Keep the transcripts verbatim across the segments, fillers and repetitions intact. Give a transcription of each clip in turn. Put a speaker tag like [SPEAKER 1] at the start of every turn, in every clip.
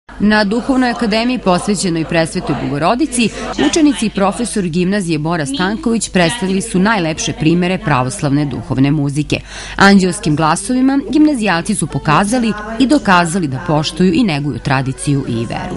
[SPEAKER 1] Na Duhovnoj akademiji posvećenoj Presvetoj Bogorodici, učenici i profesor gimnazije Bora Stanković predstavili su najlepše primere pravoslavne duhovne muzike. Anđelskim glasovima gimnazijalci su pokazali i dokazali da poštuju i neguju tradiciju i veru.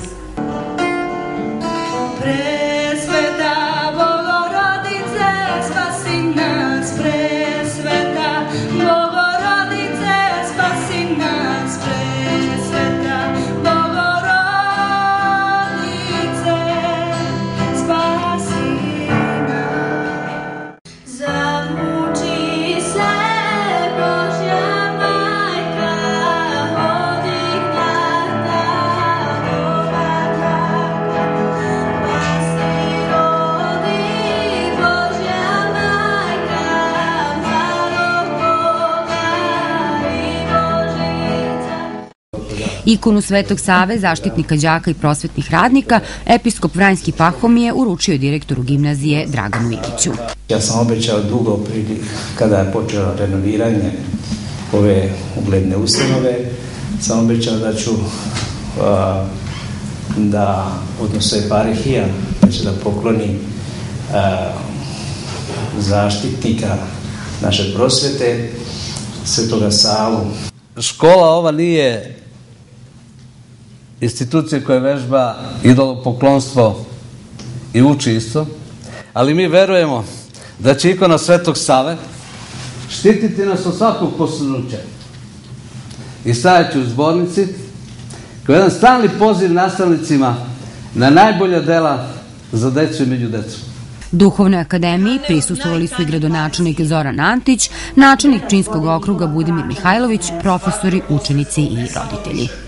[SPEAKER 1] Ikonu Svetog Save, zaštitnika đaka i prosvetnih radnika, episkop Vranjski Pahomije uručio direktoru gimnazije Draganu Iviću.
[SPEAKER 2] Ja sam obećao dugo prije kada je počelo renoviranje ove ugledne ustanove, sam obećao da ću a, da, odnosno eparhija, da će da pokloni a, zaštitnika naše prosvete, Svetoga Savu.
[SPEAKER 3] Škola ova nije institucija koja vežba idolopoklonstvo i uči isto, ali mi verujemo da će ikona Svetog Save štititi nas od svakog posrnuća i staviti u zbornici kao jedan stalni poziv nastavnicima na najbolja dela za decu i među decom.
[SPEAKER 1] Duhovnoj akademiji prisustvovali su i gradonačelnik Zoran Antić, načelnik Pčinjskog okruga Budimir Mihajlović, profesori, učenici i roditelji.